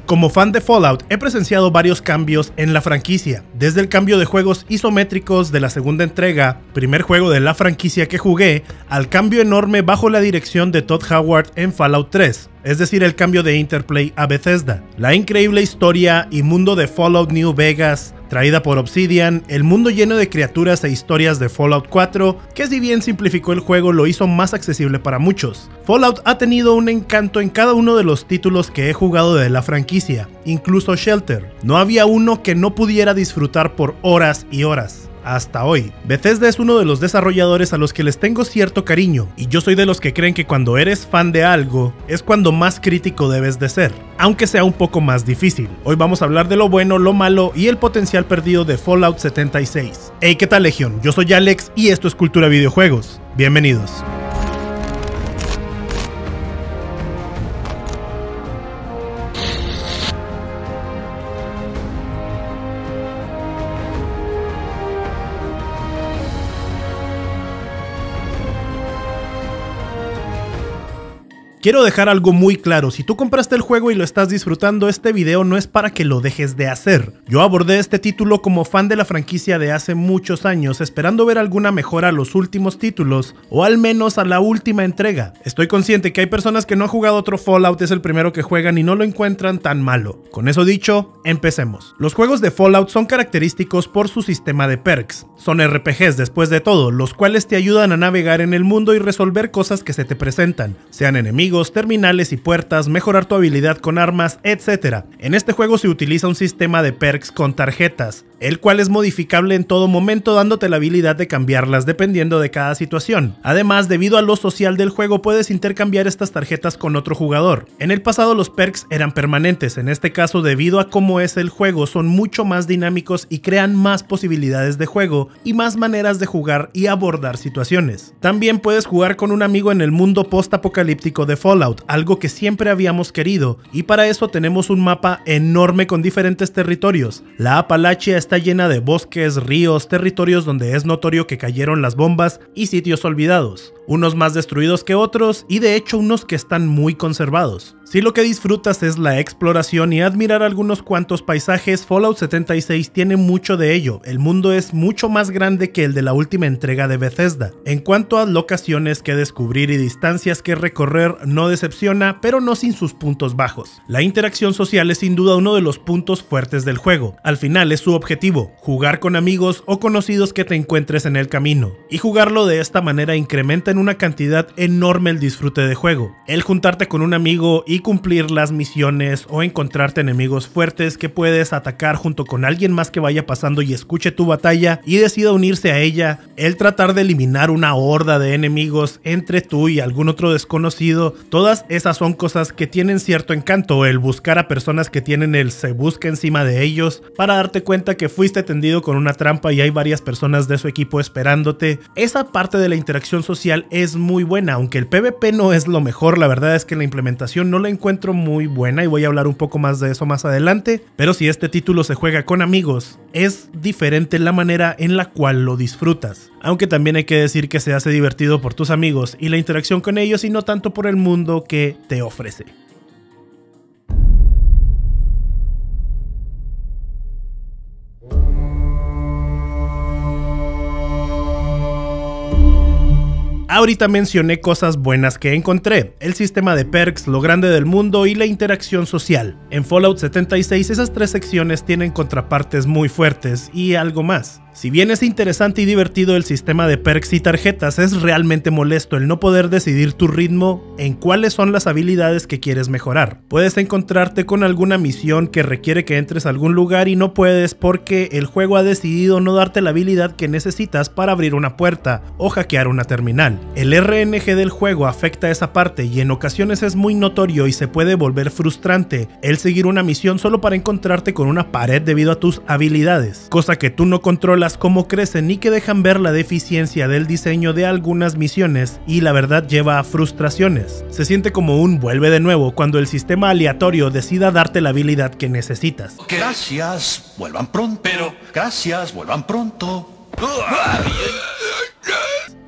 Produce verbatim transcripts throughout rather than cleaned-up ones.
Como fan de Fallout, he presenciado varios cambios en la franquicia, desde el cambio de juegos isométricos de la segunda entrega, primer juego de la franquicia que jugué, al cambio enorme bajo la dirección de Todd Howard en Fallout tres, es decir, el cambio de Interplay a Bethesda, la increíble historia y mundo de Fallout New Vegas, traída por Obsidian, el mundo lleno de criaturas e historias de Fallout cuatro, que si bien simplificó el juego lo hizo más accesible para muchos. Fallout ha tenido un encanto en cada uno de los títulos que he jugado de la franquicia, incluso Shelter. No había uno que no pudiera disfrutar por horas y horas. Hasta hoy. Bethesda es uno de los desarrolladores a los que les tengo cierto cariño, y yo soy de los que creen que cuando eres fan de algo, es cuando más crítico debes de ser, aunque sea un poco más difícil. Hoy vamos a hablar de lo bueno, lo malo y el potencial perdido de Fallout setenta y seis. Hey, ¿qué tal, Legión? Yo soy Alex y esto es Cultura Videojuegos. Bienvenidos. Quiero dejar algo muy claro, si tú compraste el juego y lo estás disfrutando, este video no es para que lo dejes de hacer. Yo abordé este título como fan de la franquicia de hace muchos años, esperando ver alguna mejora a los últimos títulos, o al menos a la última entrega. Estoy consciente que hay personas que no han jugado otro Fallout, es el primero que juegan y no lo encuentran tan malo. Con eso dicho, empecemos. Los juegos de Fallout son característicos por su sistema de perks. Son R P Gs después de todo, los cuales te ayudan a navegar en el mundo y resolver cosas que se te presentan, sean enemigos, terminales y puertas, mejorar tu habilidad con armas, etcétera. En este juego se utiliza un sistema de perks con tarjetas, el cual es modificable en todo momento dándote la habilidad de cambiarlas dependiendo de cada situación. Además, debido a lo social del juego puedes intercambiar estas tarjetas con otro jugador. En el pasado los perks eran permanentes, en este caso debido a cómo es el juego son mucho más dinámicos y crean más posibilidades de juego y más maneras de jugar y abordar situaciones. También puedes jugar con un amigo en el mundo post-apocalíptico de Fallout, algo que siempre habíamos querido, y para eso tenemos un mapa enorme con diferentes territorios. La Apalachia está llena de bosques, ríos, territorios donde es notorio que cayeron las bombas y sitios olvidados, unos más destruidos que otros y de hecho unos que están muy conservados. Si lo que disfrutas es la exploración y admirar algunos cuantos paisajes, Fallout setenta y seis tiene mucho de ello. El mundo es mucho más grande que el de la última entrega de Bethesda. En cuanto a locaciones que descubrir y distancias que recorrer, no decepciona, pero no sin sus puntos bajos. La interacción social es sin duda uno de los puntos fuertes del juego. Al final es su objetivo, jugar con amigos o conocidos que te encuentres en el camino. Y jugarlo de esta manera incrementa en una cantidad enorme el disfrute de juego. El juntarte con un amigo y cumplir las misiones o encontrarte enemigos fuertes que puedes atacar junto con alguien más que vaya pasando y escuche tu batalla y decida unirse a ella, el tratar de eliminar una horda de enemigos entre tú y algún otro desconocido, todas esas son cosas que tienen cierto encanto, el buscar a personas que tienen el se busca encima de ellos para darte cuenta que fuiste tendido con una trampa y hay varias personas de su equipo esperándote. Esa parte de la interacción social es muy buena, aunque el PvP no es lo mejor, la verdad es que la implementación no la encuentro muy buena y voy a hablar un poco más de eso más adelante, pero si este título se juega con amigos, es diferente la manera en la cual lo disfrutas. Aunque también hay que decir que se hace divertido por tus amigos y la interacción con ellos y no tanto por el mundo que te ofrece. Ahorita mencioné cosas buenas que encontré, el sistema de perks, lo grande del mundo y la interacción social. En Fallout setenta y seis esas tres secciones tienen contrapartes muy fuertes y algo más. Si bien es interesante y divertido el sistema de perks y tarjetas, es realmente molesto el no poder decidir tu ritmo en cuáles son las habilidades que quieres mejorar. Puedes encontrarte con alguna misión que requiere que entres a algún lugar y no puedes porque el juego ha decidido no darte la habilidad que necesitas para abrir una puerta o hackear una terminal. El R N G del juego afecta esa parte y en ocasiones es muy notorio y se puede volver frustrante el seguir una misión solo para encontrarte con una pared debido a tus habilidades, cosa que tú no controlas cómo crecen y que dejan ver la deficiencia del diseño de algunas misiones y la verdad lleva a frustraciones. Se siente como un vuelve de nuevo cuando el sistema aleatorio decida darte la habilidad que necesitas. Gracias, vuelvan pronto. Pero, gracias, vuelvan pronto.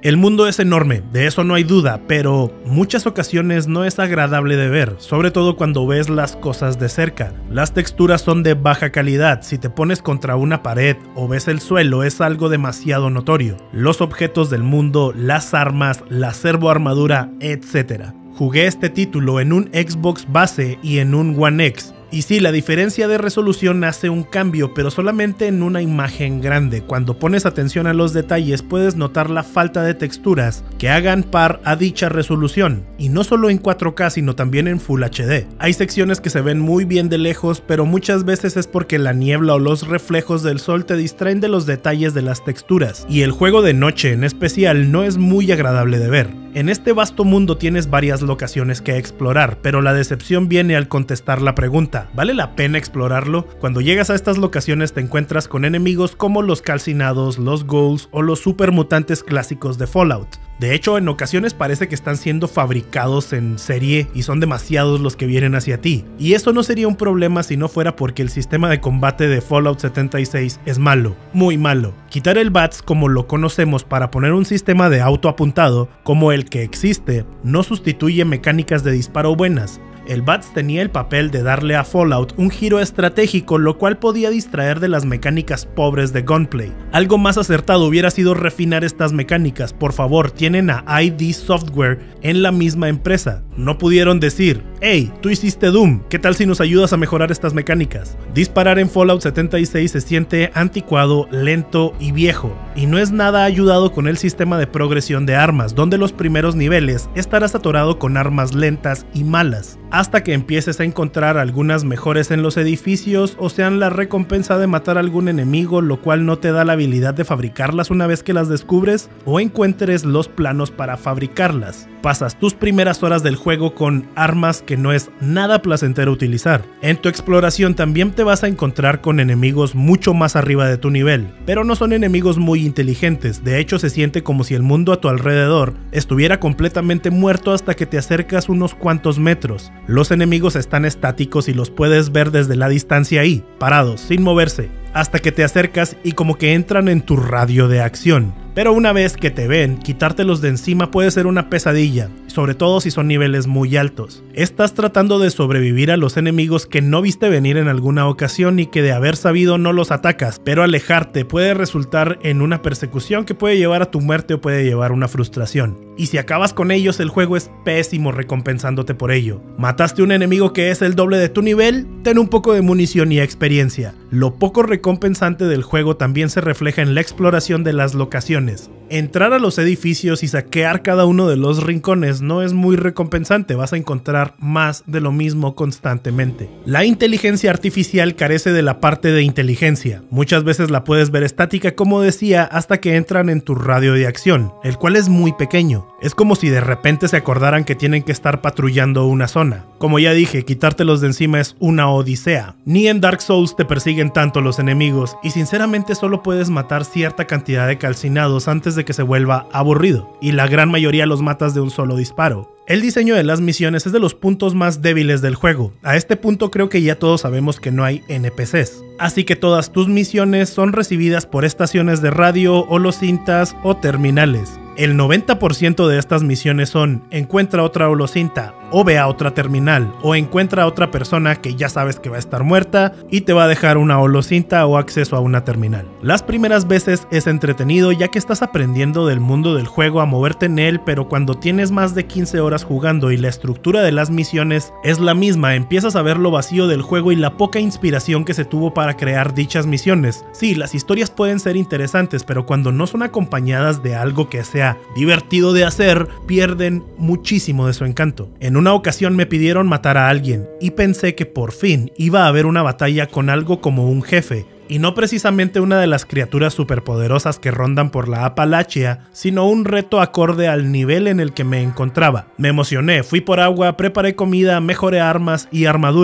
El mundo es enorme, de eso no hay duda, pero muchas ocasiones no es agradable de ver, sobre todo cuando ves las cosas de cerca. Las texturas son de baja calidad, si te pones contra una pared o ves el suelo es algo demasiado notorio. Los objetos del mundo, las armas, la servoarmadura, etcétera. Jugué este título en un Xbox base y en un One X. Y sí, la diferencia de resolución hace un cambio, pero solamente en una imagen grande. Cuando pones atención a los detalles puedes notar la falta de texturas que hagan par a dicha resolución. Y no solo en cuatro K, sino también en Full H D. Hay secciones que se ven muy bien de lejos, pero muchas veces es porque la niebla o los reflejos del sol te distraen de los detalles de las texturas. Y el juego de noche en especial no es muy agradable de ver. En este vasto mundo tienes varias locaciones que explorar, pero la decepción viene al contestar la pregunta, ¿vale la pena explorarlo? Cuando llegas a estas locaciones te encuentras con enemigos como los calcinados, los ghouls o los supermutantes clásicos de Fallout. De hecho, en ocasiones parece que están siendo fabricados en serie y son demasiados los que vienen hacia ti. Y eso no sería un problema si no fuera porque el sistema de combate de Fallout setenta y seis es malo, muy malo. Quitar el B A T S como lo conocemos para poner un sistema de auto apuntado como el que existe no sustituye mecánicas de disparo buenas. El B A T S tenía el papel de darle a Fallout un giro estratégico, lo cual podía distraer de las mecánicas pobres de gunplay. Algo más acertado hubiera sido refinar estas mecánicas. Por favor, tienen a I D Software en la misma empresa. No pudieron decir, hey, tú hiciste Doom, ¿qué tal si nos ayudas a mejorar estas mecánicas? Disparar en Fallout setenta y seis se siente anticuado, lento y viejo, y no es nada ayudado con el sistema de progresión de armas, donde los primeros niveles estarás atorado con armas lentas y malas, hasta que empieces a encontrar algunas mejores en los edificios o sean la recompensa de matar a algún enemigo, lo cual no te da la habilidad de fabricarlas una vez que las descubres o encuentres los planos para fabricarlas. Pasas tus primeras horas del juego con armas que no es nada placentero utilizar. En tu exploración también te vas a encontrar con enemigos mucho más arriba de tu nivel, pero no son enemigos muy inteligentes. De hecho, se siente como si el mundo a tu alrededor estuviera completamente muerto hasta que te acercas unos cuantos metros. Los enemigos están estáticos y los puedes ver desde la distancia ahí, parados, sin moverse, hasta que te acercas y como que entran en tu radio de acción. Pero una vez que te ven, quitártelos de encima puede ser una pesadilla, sobre todo si son niveles muy altos. Estás tratando de sobrevivir a los enemigos que no viste venir en alguna ocasión y que de haber sabido no los atacas, pero alejarte puede resultar en una persecución que puede llevar a tu muerte o puede llevar a una frustración. Y si acabas con ellos, el juego es pésimo recompensándote por ello. ¿Mataste un enemigo que es el doble de tu nivel? Ten un poco de munición y experiencia. Lo poco recompensante del juego también se refleja en la exploración de las locaciones. Entrar a los edificios y saquear cada uno de los rincones no es muy recompensante, vas a encontrar más de lo mismo constantemente. La inteligencia artificial carece de la parte de inteligencia, muchas veces la puedes ver estática como decía hasta que entran en tu radio de acción, el cual es muy pequeño. Es como si de repente se acordaran que tienen que estar patrullando una zona. Como ya dije, quitártelos de encima es una odisea. Ni en Dark Souls te persiguen tanto los enemigos y sinceramente solo puedes matar cierta cantidad de calcinados antes de que se vuelva aburrido, y la gran mayoría los matas de un solo disparo. El diseño de las misiones es de los puntos más débiles del juego. A este punto creo que ya todos sabemos que no hay N P Cs, así que todas tus misiones son recibidas por estaciones de radio, holocintas o terminales. El noventa por ciento de estas misiones son encuentra otra holocinta o ve a otra terminal o encuentra a otra persona que ya sabes que va a estar muerta y te va a dejar una holocinta o acceso a una terminal. Las primeras veces es entretenido ya que estás aprendiendo del mundo del juego a moverte en él, pero cuando tienes más de quince horas jugando y la estructura de las misiones es la misma, empiezas a ver lo vacío del juego y la poca inspiración que se tuvo para crear dichas misiones. Sí, las historias pueden ser interesantes, pero cuando no son acompañadas de algo que sea divertido de hacer, pierden muchísimo de su encanto. En una ocasión me pidieron matar a alguien y pensé que por fin iba a haber una batalla con algo como un jefe, y no precisamente una de las criaturas superpoderosas que rondan por la Apalachia, sino un reto acorde al nivel en el que me encontraba. Me emocioné, fui por agua, preparé comida, mejoré armas y armadura.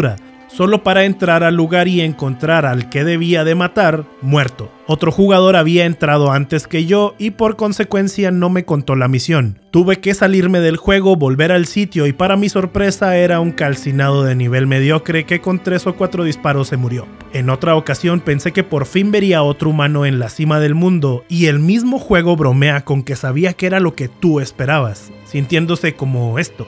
solo para entrar al lugar y encontrar al que debía de matar muerto. Otro jugador había entrado antes que yo y por consecuencia no me contó la misión. Tuve que salirme del juego, volver al sitio y para mi sorpresa era un calcinado de nivel mediocre que con tres o cuatro disparos se murió. En otra ocasión pensé que por fin vería a otro humano en la cima del mundo y el mismo juego bromea con que sabía que era lo que tú esperabas, sintiéndose como esto.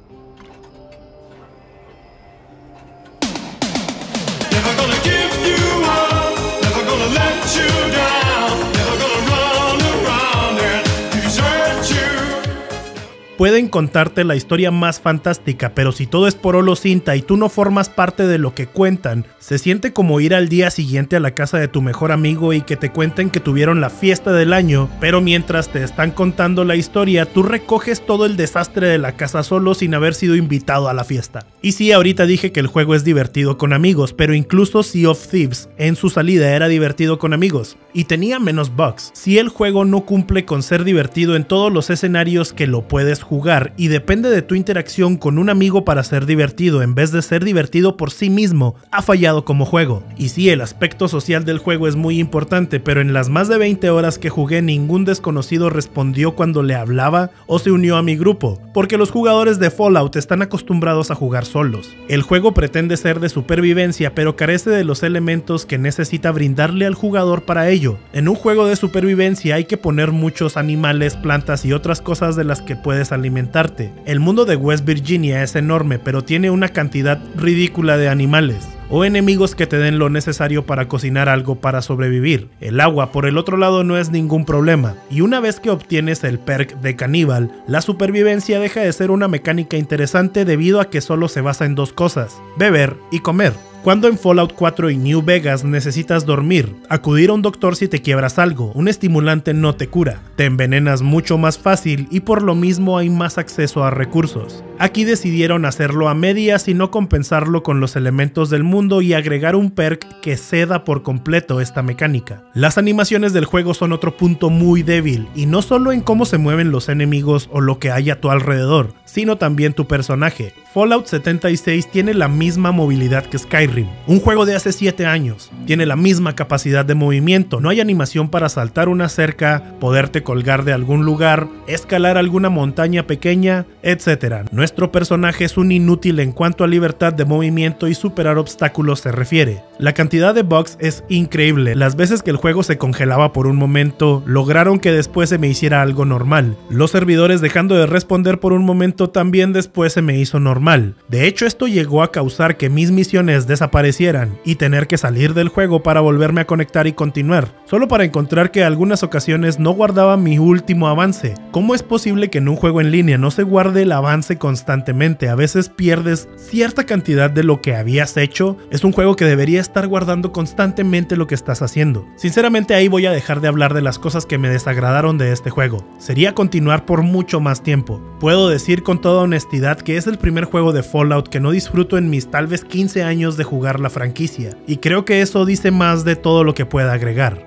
Pueden contarte la historia más fantástica, pero si todo es por holo cinta y tú no formas parte de lo que cuentan, se siente como ir al día siguiente a la casa de tu mejor amigo y que te cuenten que tuvieron la fiesta del año, pero mientras te están contando la historia, tú recoges todo el desastre de la casa solo sin haber sido invitado a la fiesta. Y sí, ahorita dije que el juego es divertido con amigos, pero incluso Sea of Thieves en su salida era divertido con amigos, y tenía menos bugs. Si el juego no cumple con ser divertido en todos los escenarios que lo puedes jugar y depende de tu interacción con un amigo para ser divertido en vez de ser divertido por sí mismo, ha fallado como juego. Y sí, el aspecto social del juego es muy importante, pero en las más de veinte horas que jugué ningún desconocido respondió cuando le hablaba o se unió a mi grupo, porque los jugadores de Fallout están acostumbrados a jugar solos. El juego pretende ser de supervivencia, pero carece de los elementos que necesita brindarle al jugador para ello. En un juego de supervivencia hay que poner muchos animales, plantas y otras cosas de las que puedes alimentarte. El mundo de West Virginia es enorme, pero tiene una cantidad ridícula de animales o enemigos que te den lo necesario para cocinar algo para sobrevivir. El agua, por el otro lado, no es ningún problema, y una vez que obtienes el perk de caníbal, la supervivencia deja de ser una mecánica interesante debido a que solo se basa en dos cosas: beber y comer. Cuando en Fallout cuatro y New Vegas necesitas dormir, acudir a un doctor si te quiebras algo, un estimulante no te cura, te envenenas mucho más fácil y por lo mismo hay más acceso a recursos. Aquí decidieron hacerlo a medias y no compensarlo con los elementos del mundo y agregar un perk que ceda por completo esta mecánica. Las animaciones del juego son otro punto muy débil, y no solo en cómo se mueven los enemigos o lo que hay a tu alrededor, sino también tu personaje. Fallout setenta y seis tiene la misma movilidad que Skyrim, un juego de hace siete años. Tiene la misma capacidad de movimiento, no hay animación para saltar una cerca, poderte colgar de algún lugar, escalar alguna montaña pequeña, etcétera. Nuestro personaje es un inútil en cuanto a libertad de movimiento y superar obstáculos se refiere. La cantidad de bugs es increíble. Las veces que el juego se congelaba por un momento, lograron que después se me hiciera algo normal. Los servidores dejando de responder por un momento también después se me hizo normal. De hecho, esto llegó a causar que mis misiones desaparecieran y tener que salir del juego para volverme a conectar y continuar, solo para encontrar que algunas ocasiones no guardaba mi último avance. ¿Cómo es posible que en un juego en línea no se guarde el avance constantemente? A veces pierdes cierta cantidad de lo que habías hecho. Es un juego que debería estar guardando constantemente lo que estás haciendo. Sinceramente, ahí voy a dejar de hablar de las cosas que me desagradaron de este juego. Sería continuar por mucho más tiempo. Puedo decir con toda honestidad que es el primer juego de Fallout que no disfruto en mis tal vez quince años de jugar la franquicia, y creo que eso dice más de todo lo que pueda agregar.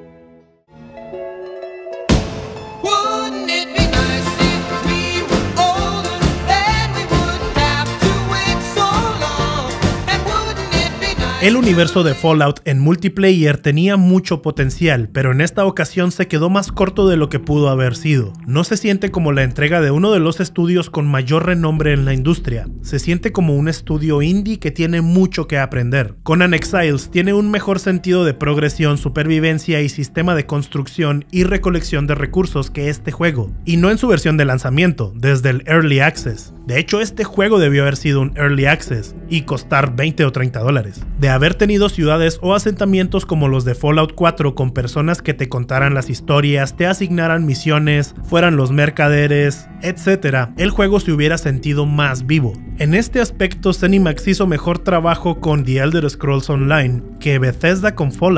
El universo de Fallout en multiplayer tenía mucho potencial, pero en esta ocasión se quedó más corto de lo que pudo haber sido. No se siente como la entrega de uno de los estudios con mayor renombre en la industria. Se siente como un estudio indie que tiene mucho que aprender. Conan Exiles tiene un mejor sentido de progresión, supervivencia y sistema de construcción y recolección de recursos que este juego, y no en su versión de lanzamiento, desde el Early Access. De hecho, este juego debió haber sido un Early Access y costar veinte o treinta dólares. De haber tenido ciudades o asentamientos como los de Fallout cuatro con personas que te contaran las historias, te asignaran misiones, fueran los mercaderes, etcétera, el juego se hubiera sentido más vivo. En este aspecto, ZeniMax hizo mejor trabajo con The Elder Scrolls Online que Bethesda con Fallout.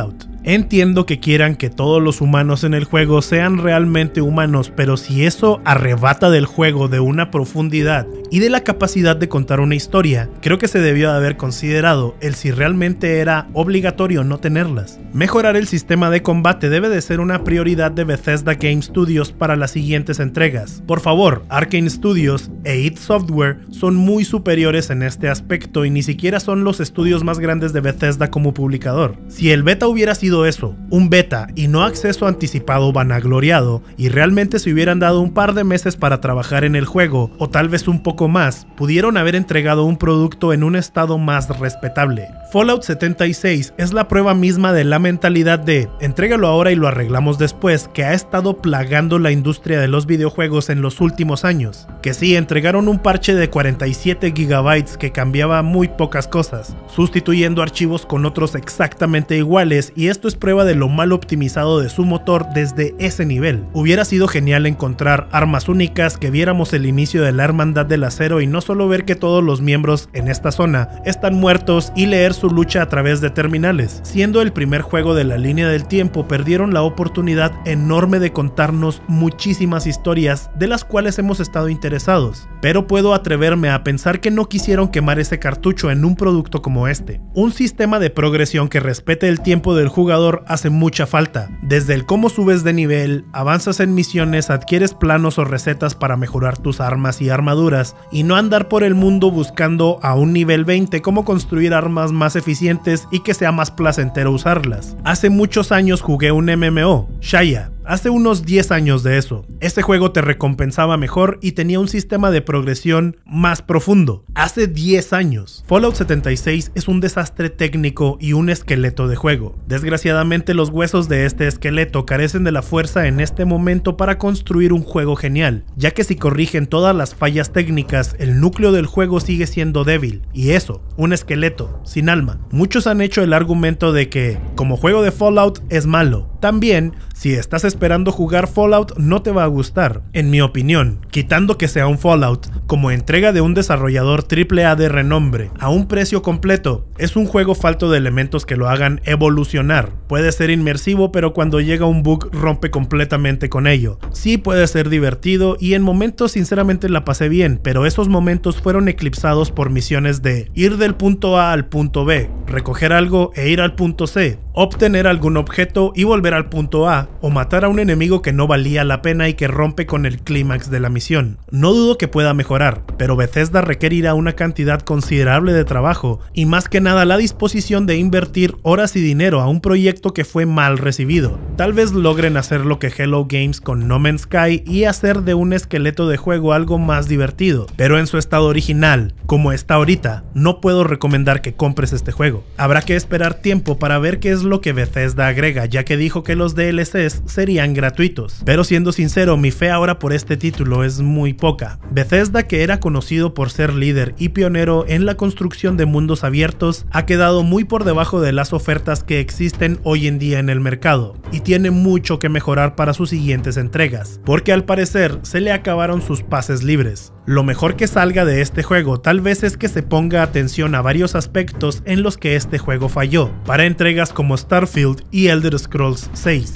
Entiendo que quieran que todos los humanos en el juego sean realmente humanos, pero si eso arrebata del juego de una profundidad y de la capacidad de contar una historia, creo que se debió de haber considerado el si realmente era obligatorio no tenerlas. Mejorar el sistema de combate debe de ser una prioridad de Bethesda Game Studios para las siguientes entregas. Por favor, Arkane Studios e id Software son muy superiores en este aspecto y ni siquiera son los estudios más grandes de Bethesda como publicador. Si el beta hubiera sido eso, un beta y no acceso anticipado vanagloriado, y realmente se hubieran dado un par de meses para trabajar en el juego, o tal vez un poco más, pudieron haber entregado un producto en un estado más respetable. Fallout setenta y seis es la prueba misma de la mentalidad de entrégalo ahora y lo arreglamos después, que ha estado plagando la industria de los videojuegos en los últimos años. Que sí, entregaron un parche de cuarenta y siete gigabytes que cambiaba muy pocas cosas, sustituyendo archivos con otros exactamente iguales, y esto es prueba de lo mal optimizado de su motor desde ese nivel. Hubiera sido genial encontrar armas únicas, que viéramos el inicio de la Hermandad del Acero y no solo ver que todos los miembros en esta zona están muertos y leer su lucha a través de terminales. Siendo el primer juego de la línea del tiempo, perdieron la oportunidad enorme de contarnos muchísimas historias de las cuales hemos estado interesados, pero puedo atreverme a pensar que no quisieron quemar ese cartucho en un producto como este. Un sistema de progresión que respete el tiempo del jugador hace mucha falta, desde el cómo subes de nivel, avanzas en misiones, adquieres planos o recetas para mejorar tus armas y armaduras, y no andar por el mundo buscando a un nivel veinte cómo construir armas más eficientes y que sea más placentero usarlas. Hace muchos años jugué un M M O, Shaya. Hace unos diez años de eso. Este juego te recompensaba mejor y tenía un sistema de progresión más profundo. Hace diez años. Fallout setenta y seis es un desastre técnico y un esqueleto de juego. Desgraciadamente los huesos de este esqueleto carecen de la fuerza en este momento para construir un juego genial, ya que si corrigen todas las fallas técnicas, el núcleo del juego sigue siendo débil, y eso, un esqueleto, sin alma. Muchos han hecho el argumento de que, como juego de Fallout, es malo. También, si estás esperando jugar Fallout, no te va a gustar. En mi opinión, quitando que sea un Fallout, como entrega de un desarrollador triple A de renombre, a un precio completo, es un juego falto de elementos que lo hagan evolucionar. Puede ser inmersivo, pero cuando llega un bug rompe completamente con ello. Sí puede ser divertido y en momentos sinceramente la pasé bien, pero esos momentos fueron eclipsados por misiones de ir del punto A al punto B, recoger algo e ir al punto C, obtener algún objeto y volver al punto A, o matar a un enemigo que no valía la pena y que rompe con el clímax de la misión. No dudo que pueda mejorar, pero Bethesda requerirá una cantidad considerable de trabajo y más que nada la disposición de invertir horas y dinero a un proyecto que fue mal recibido. Tal vez logren hacer lo que Hello Games con No Man's Sky y hacer de un esqueleto de juego algo más divertido, pero en su estado original, como está ahorita, no puedo recomendar que compres este juego. Habrá que esperar tiempo para ver qué es lo que Bethesda agrega, ya que dijo que los D L Cs serían gratuitos. Pero siendo sincero, mi fe ahora por este título es muy poca. Bethesda, que era conocido por ser líder y pionero en la construcción de mundos abiertos, ha quedado muy por debajo de las ofertas que existen hoy en día en el mercado, y tiene mucho que mejorar para sus siguientes entregas, porque al parecer se le acabaron sus pases libres. Lo mejor que salga de este juego tal vez es que se ponga atención a varios aspectos en los que este juego falló, para entregas como Starfield y Elder Scrolls seis.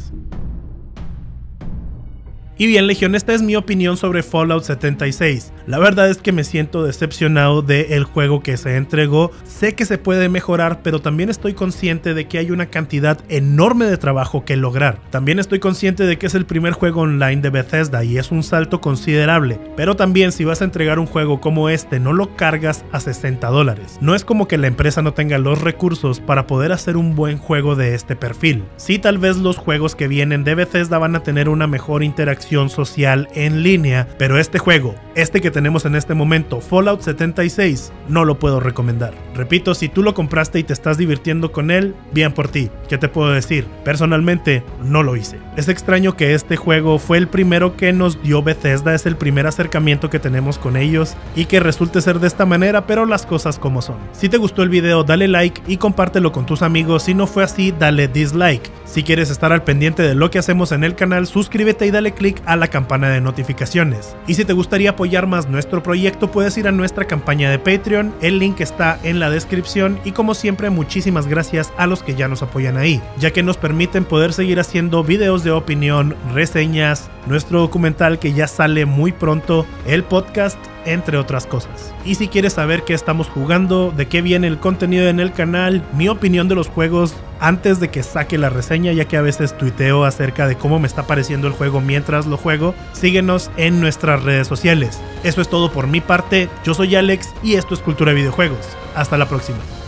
Y bien, Legión, esta es mi opinión sobre Fallout setenta y seis. La verdad es que me siento decepcionado del juego que se entregó. Sé que se puede mejorar, pero también estoy consciente de que hay una cantidad enorme de trabajo que lograr. También estoy consciente de que es el primer juego online de Bethesda y es un salto considerable. Pero también, si vas a entregar un juego como este, no lo cargas a sesenta dólares. No es como que la empresa no tenga los recursos para poder hacer un buen juego de este perfil. Sí, tal vez los juegos que vienen de Bethesda van a tener una mejor interacción social en línea, pero este juego, este que tenemos en este momento, Fallout setenta y seis, no lo puedo recomendar. Repito, si tú lo compraste y te estás divirtiendo con él, bien por ti. ¿Qué te puedo decir? Personalmente, no lo hice. Es extraño que este juego fue el primero que nos dio Bethesda, es el primer acercamiento que tenemos con ellos y que resulte ser de esta manera, pero las cosas como son. Si te gustó el video, dale like y compártelo con tus amigos. Si no fue así, dale dislike. Si quieres estar al pendiente de lo que hacemos en el canal, suscríbete y dale click clic a la campana de notificaciones. Y si te gustaría apoyar más nuestro proyecto, puedes ir a nuestra campaña de Patreon, el link está en la descripción y como siempre muchísimas gracias a los que ya nos apoyan ahí, ya que nos permiten poder seguir haciendo videos de opinión, reseñas, nuestro documental que ya sale muy pronto, el podcast, entre otras cosas. Y si quieres saber qué estamos jugando, de qué viene el contenido en el canal, mi opinión de los juegos antes de que saque la reseña, ya que a veces tuiteo acerca de cómo me está pareciendo el juego mientras lo juego, síguenos en nuestras redes sociales. Eso es todo por mi parte, yo soy Alex y esto es Cultura de Videojuegos. Hasta la próxima.